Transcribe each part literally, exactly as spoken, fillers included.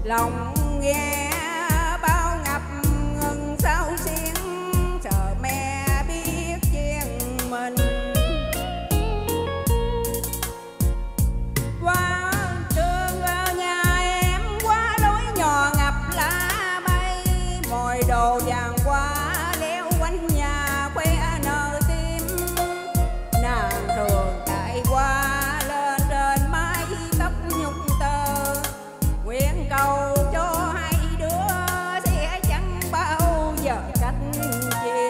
lòng nghe bao ngập ngừng sao xiên, sợ mẹ biết chuyện mình. Qua trường nhà em qua lối nhỏ ngập lá bay, mọi đồ vàng qua leo quanh nhà khoe nở tim. Nàng thường chạy qua lên trên mái tóc nhung tơ, nguyện cầu cho hai đứa sẽ chẳng bao giờ cách chia.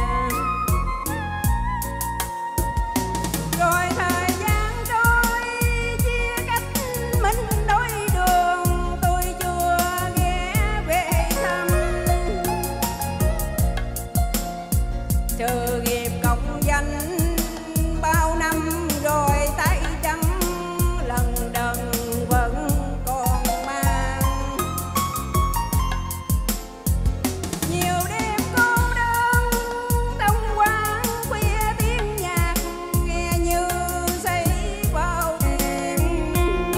Rồi thời gian trôi chia cách mình đôi đường, tôi chưa ghé về thăm. Sự nghiệp công danh bao năm rồi tay trắng, lần đần vẫn còn mang. Nhiều đêm cô đơn trong quán khuya, tiếng nhạc nghe như say vào đêm.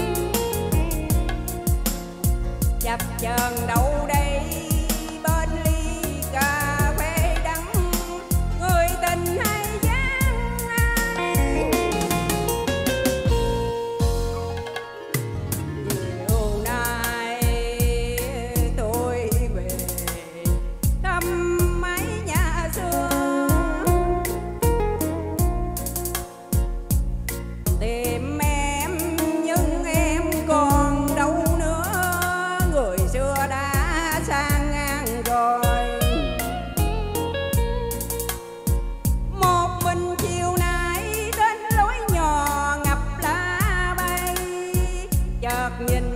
Chập chờn đâu đây bên ly cà phê đắng, người tình hay gian ai. Chiều nay tôi về thăm mái nhà xưa, tìm em nhưng em còn đâu nữa, người xưa đã sang ngang rồi. Một mình chiều nay đến lối nhỏ ngập lá bay, chợt nhìn